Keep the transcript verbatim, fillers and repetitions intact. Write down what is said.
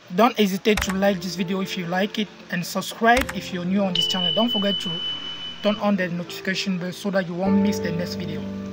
Don't hesitate to like this video if you like it, and subscribe if you're new on this channel. Don't forget to turn on the notification bell so that you won't miss the next video.